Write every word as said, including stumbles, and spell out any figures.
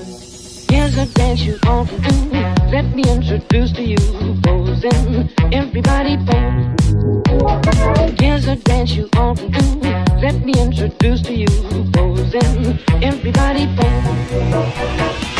Here's a dance you ought to do. Let me introduce to you posing. Everybody pose. Here's a dance you ought to do. Let me introduce to you posing. Everybody pose.